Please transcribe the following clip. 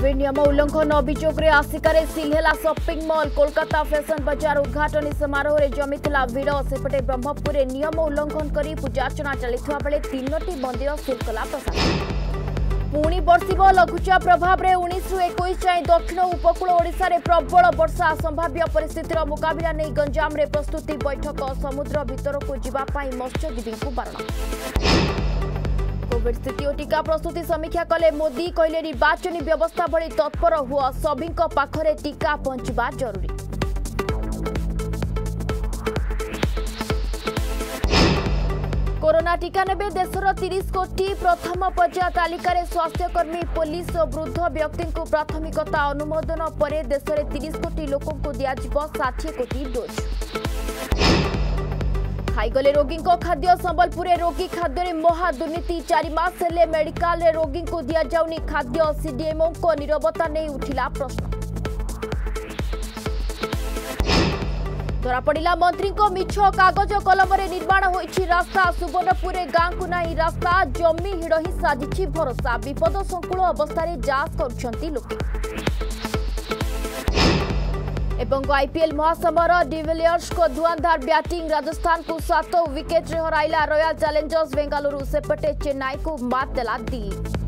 Covid नियम उल्लंघन अभियोग में आसिकारे सिलहेला शॉपिंग मॉल कोलकाता फैशन बाजार उद्घाटन समारोह में जमीला भिड़ सेपटे ब्रह्मपुर में नियम उल्लंघन कर पूजार्चना चलता बेले 3टी मंदिर सील कला प्रशासन। पुणी बर्षिब लघुचाप प्रभाव में 19 ରୁ 21 जाए दक्षिण उपकूल ओडिशा रे प्रबल वर्षा संभाव्य परिस्थितिर मुकाबला नहीं गंजाम रे प्रस्तुति बैठक समुद्र भीतर को जीवाई मत्स्यजीवी को बारण। कोविड स्थिति और टीका प्रस्तुति समीक्षा कले मोदी कहले निर्वाचन व्यवस्था भली तत्पर हुआ सभी पाखरे टीका पहुंचवा जरूरी। कोरोना टीका नेबे देशर 30 कोटी प्रथम पर्याय तालिकार स्वास्थ्यकर्मी पुलिस और वृद्ध व्यक्ति को प्राथमिकता अनुमोदन पर देश में 30 कोटी लोक दिज्व 60 कोटी डोज। खाईगले रोगी खाद्य संबलपुर रोगी खाद्य महा दुर्नीति 4 मास हेले मेडिकल रोगी को दि जाऊनी खाद्य सीडीएमओ को नीरवता नहीं उठिला प्रश्न। धरापड़ा मंत्री को मिछ कागज कलम निर्माण होइछि रास्ता सुवर्णपुर गाँ को नहीं रास्ता जमी हिड़ ही साजिछि भरोसा विपद संकुल अवस्था जांच करुछंती लोके। एवं आईपीएल महासमर डिविलियर्स को धुआंधार बैटिंग राजस्थान को 7 विकेट हराइला रॉयल चैलेंजर्स बेंगलुरु सेपटे चेन्नई को मात देला दी।